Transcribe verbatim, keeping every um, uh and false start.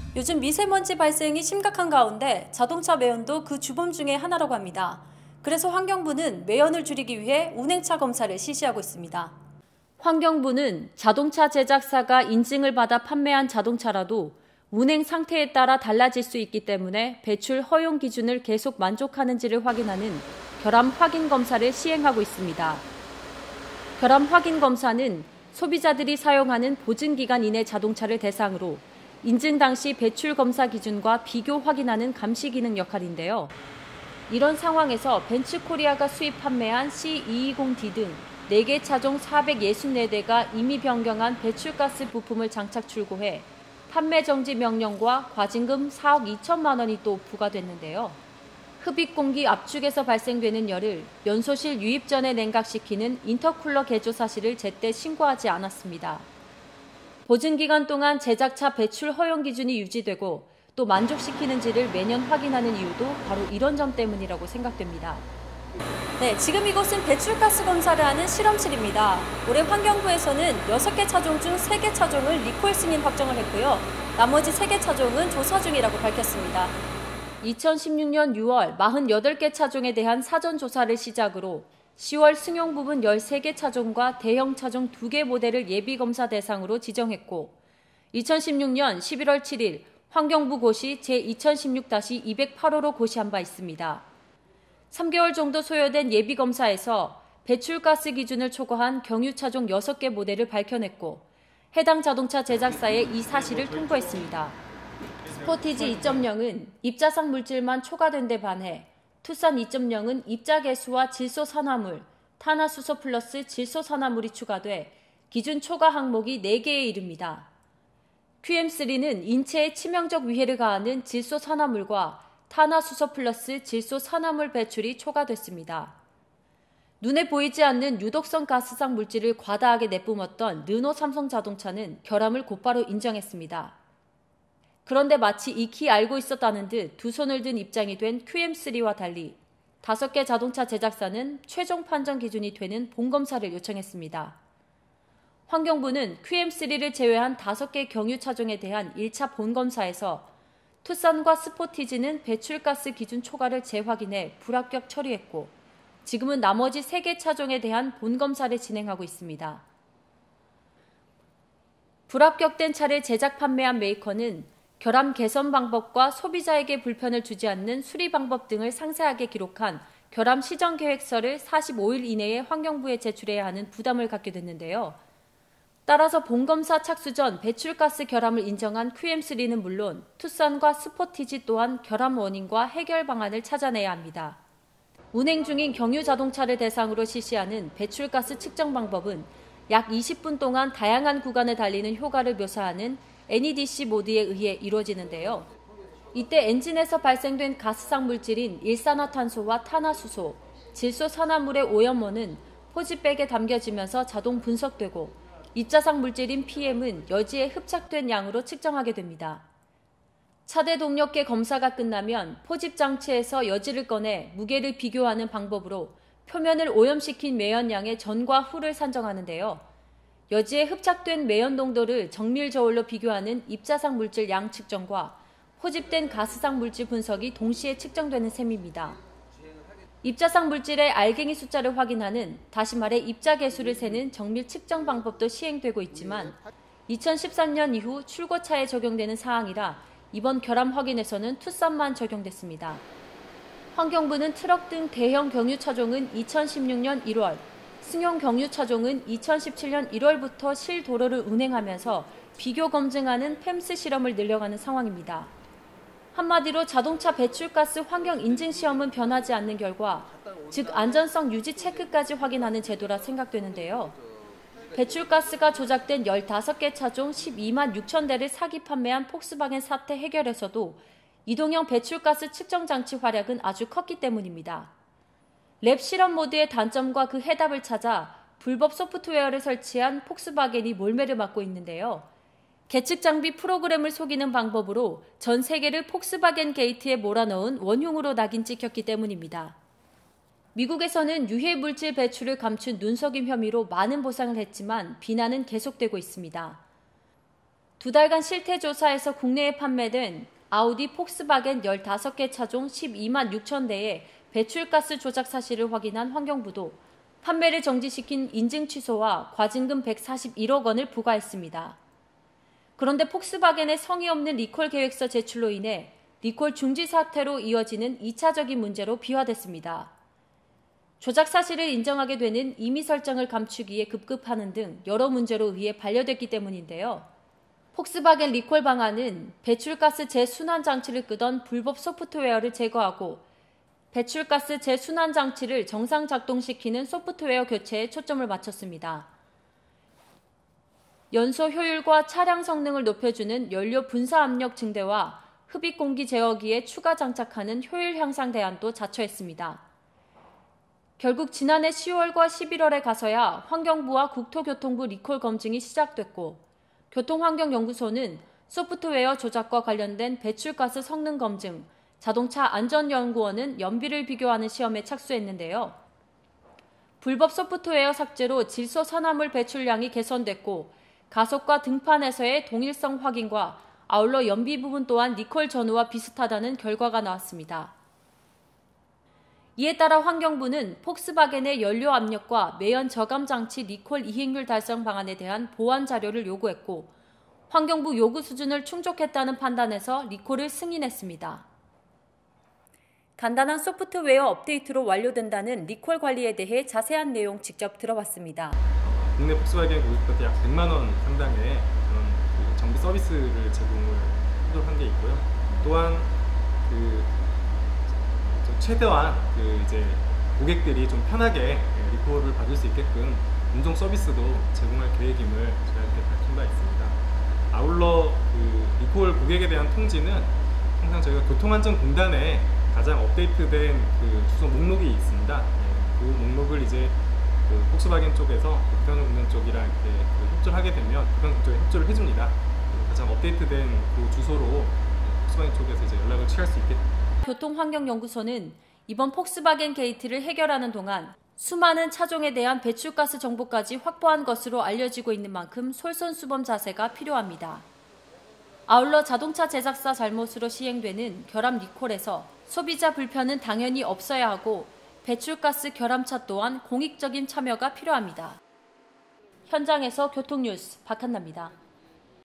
요즘 미세먼지 발생이 심각한 가운데 자동차 매연도 그 주범 중에 하나라고 합니다. 그래서 환경부는 매연을 줄이기 위해 운행차 검사를 실시하고 있습니다. 환경부는 자동차 제작사가 인증을 받아 판매한 자동차라도 운행 상태에 따라 달라질 수 있기 때문에 배출 허용 기준을 계속 만족하는지를 확인하는 결함 확인 검사를 시행하고 있습니다. 결함 확인 검사는 소비자들이 사용하는 보증기간 이내 자동차를 대상으로 인증 당시 배출 검사 기준과 비교 확인하는 감시 기능 역할인데요. 이런 상황에서 벤츠코리아가 수입 판매한 씨 이백이십 디 등 네 개 차종 사백육십사 대가 이미 변경한 배출가스 부품을 장착 출고해 판매 정지 명령과 과징금 사억 이천만 원이 또 부과됐는데요. 흡입 공기 압축에서 발생되는 열을 연소실 유입 전에 냉각시키는 인터쿨러 개조 사실을 제때 신고하지 않았습니다. 보증기간 동안 제작차 배출 허용 기준이 유지되고 또 만족시키는지를 매년 확인하는 이유도 바로 이런 점 때문이라고 생각됩니다. 네, 지금 이곳은 배출가스 검사를 하는 실험실입니다. 올해 환경부에서는 여섯 개 차종 중 세 개 차종을 리콜 승인 확정을 했고요. 나머지 세 개 차종은 조사 중이라고 밝혔습니다. 이천십육 년 유월 사십팔 개 차종에 대한 사전 조사를 시작으로 시월 승용 부분 열세 개 차종과 대형 차종 두 개 모델을 예비검사 대상으로 지정했고 이천십육 년 십일월 칠일 환경부 고시 제이천십육 이백팔 호로 고시한 바 있습니다. 삼 개월 정도 소요된 예비검사에서 배출가스 기준을 초과한 경유차종 여섯 개 모델을 밝혀냈고 해당 자동차 제작사에 이 사실을 통보했습니다. 스포티지 이 점 영은 입자상 물질만 초과된 데 반해 투싼 이 점 영은 입자 개수와 질소 산화물, 탄화수소 플러스 질소 산화물이 추가돼 기준 초과 항목이 네 개에 이릅니다. 큐엠 쓰리는 인체에 치명적 위해를 가하는 질소 산화물과 탄화수소 플러스 질소 산화물 배출이 초과됐습니다. 눈에 보이지 않는 유독성 가스상 물질을 과다하게 내뿜었던 르노 삼성 자동차는 결함을 곧바로 인정했습니다. 그런데 마치 익히 알고 있었다는 듯 두 손을 든 입장이 된 큐엠 쓰리와 달리 다섯 개 자동차 제작사는 최종 판정 기준이 되는 본검사를 요청했습니다. 환경부는 큐엠 쓰리를 제외한 다섯 개 경유 차종에 대한 일 차 본검사에서 투싼과 스포티지는 배출가스 기준 초과를 재확인해 불합격 처리했고 지금은 나머지 세 개 차종에 대한 본검사를 진행하고 있습니다. 불합격된 차를 제작 판매한 메이커는 결함 개선 방법과 소비자에게 불편을 주지 않는 수리 방법 등을 상세하게 기록한 결함 시정 계획서를 사십오 일 이내에 환경부에 제출해야 하는 부담을 갖게 됐는데요. 따라서 본검사 착수 전 배출가스 결함을 인정한 큐엠 쓰리는 물론 투싼과 스포티지 또한 결함 원인과 해결 방안을 찾아내야 합니다. 운행 중인 경유 자동차를 대상으로 실시하는 배출가스 측정 방법은 약 이십 분 동안 다양한 구간을 달리는 효과를 묘사하는 엔이디씨 모드에 의해 이루어지는데요. 이때 엔진에서 발생된 가스상 물질인 일산화탄소와 탄화수소, 질소 산화물의 오염원은 포지백에 담겨지면서 자동 분석되고 입자상 물질인 피엠은 여지에 흡착된 양으로 측정하게 됩니다. 차대 동력계 검사가 끝나면 포집 장치에서 여지를 꺼내 무게를 비교하는 방법으로 표면을 오염시킨 매연량의 전과 후를 산정하는데요. 여지에 흡착된 매연 농도를 정밀 저울로 비교하는 입자상 물질 양 측정과 포집된 가스상 물질 분석이 동시에 측정되는 셈입니다. 입자상 물질의 알갱이 숫자를 확인하는, 다시 말해 입자 계수를 세는 정밀 측정 방법도 시행되고 있지만 이천십삼 년 이후 출고차에 적용되는 사항이라 이번 결함 확인에서는 투싼만 적용됐습니다. 환경부는 트럭 등 대형 경유 차종은 이천십육 년 일월, 승용 경유 차종은 이천십칠 년 일월부터 실도로를 운행하면서 비교 검증하는 팸스 실험을 늘려가는 상황입니다. 한마디로 자동차 배출가스 환경 인증 시험은 변하지 않는 결과, 즉 안전성 유지 체크까지 확인하는 제도라 생각되는데요. 배출가스가 조작된 열다섯 개 차종 십이만 육천 대를 사기 판매한 폭스바겐 사태 해결에서도 이동형 배출가스 측정 장치 활약은 아주 컸기 때문입니다. 랩 실험 모드의 단점과 그 해답을 찾아 불법 소프트웨어를 설치한 폭스바겐이 몰매를 맞고 있는데요. 계측 장비 프로그램을 속이는 방법으로 전 세계를 폭스바겐 게이트에 몰아넣은 원흉으로 낙인 찍혔기 때문입니다. 미국에서는 유해 물질 배출을 감춘 눈속임 혐의로 많은 보상을 했지만 비난은 계속되고 있습니다. 두 달간 실태 조사에서 국내에 판매된 아우디 폭스바겐 열다섯 개 차종 십이만 육천 대의 배출가스 조작 사실을 확인한 환경부도 판매를 정지시킨 인증 취소와 과징금 백사십일억 원을 부과했습니다. 그런데 폭스바겐의 성의 없는 리콜 계획서 제출로 인해 리콜 중지 사태로 이어지는 이 차적인 문제로 비화됐습니다. 조작 사실을 인정하게 되는 임의 설정을 감추기에 급급하는 등 여러 문제로 의해 반려됐기 때문인데요. 폭스바겐 리콜 방안은 배출가스 재순환 장치를 끄던 불법 소프트웨어를 제거하고 배출가스 재순환 장치를 정상 작동시키는 소프트웨어 교체에 초점을 맞췄습니다. 연소 효율과 차량 성능을 높여주는 연료 분사 압력 증대와 흡입 공기 제어기에 추가 장착하는 효율 향상 대안도 자처했습니다. 결국 지난해 시월과 십일월에 가서야 환경부와 국토교통부 리콜 검증이 시작됐고 교통환경연구소는 소프트웨어 조작과 관련된 배출가스 성능 검증, 자동차 안전연구원은 연비를 비교하는 시험에 착수했는데요. 불법 소프트웨어 삭제로 질소 산화물 배출량이 개선됐고 가속과 등판에서의 동일성 확인과 아울러 연비 부분 또한 리콜 전후와 비슷하다는 결과가 나왔습니다. 이에 따라 환경부는 폭스바겐의 연료 압력과 매연 저감 장치 리콜 이행률 달성 방안에 대한 보완 자료를 요구했고 환경부 요구 수준을 충족했다는 판단에서 리콜을 승인했습니다. 간단한 소프트웨어 업데이트로 완료된다는 리콜 관리에 대해 자세한 내용 직접 들어봤습니다. 국내 폭스바겐 고객들한테 약 백만 원 상당의 그런 그 정비 서비스를 제공을 하도록 한 게 있고요. 또한 그 최대한 그 이제 고객들이 좀 편하게 리콜을 받을 수 있게끔 운송 서비스도 제공할 계획임을 저희가 이렇게 밝힌 바 있습니다. 아울러 그 리콜 고객에 대한 통지는 항상 저희가 교통안전공단에 가장 업데이트된 그 주소 목록이 있습니다. 그 목록을 이제 그 폭스바겐 쪽에서 교통안전공단 쪽이랑 이렇게 그 협조를 하게 되면 교통안전 쪽에 협조를 해줍니다. 가장 업데이트된 그 주소로 폭스바겐 쪽에서 이제 연락을 취할 수 있게. 교통환경연구소는 이번 폭스바겐 게이트를 해결하는 동안 수많은 차종에 대한 배출가스 정보까지 확보한 것으로 알려지고 있는 만큼 솔선수범 자세가 필요합니다. 아울러 자동차 제작사 잘못으로 시행되는 결함 리콜에서 소비자 불편은 당연히 없어야 하고 배출가스 결함차 또한 공익적인 참여가 필요합니다. 현장에서 교통뉴스 박한나입니다.